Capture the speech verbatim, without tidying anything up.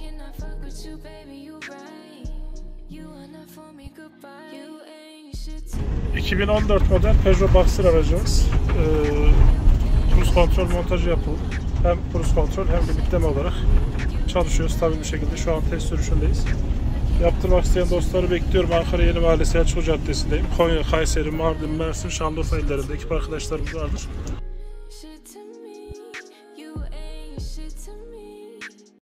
iki bin on dört model Peugeot Boxer aracımız. Ee, cruise kontrol montajı yapıldı. Hem cruise kontrol hem limitleme olarak çalışıyor stabil bir şekilde. Şu an test sürüşündeyiz. Yaptırmak isteyen dostları bekliyorum. Ankara Yeni Mahalle Selçuklu Caddesi'ndeyim. Konya, Kayseri, Mardin, Mersin, Şanlıurfa illerinde ekip arkadaşlarımız vardır.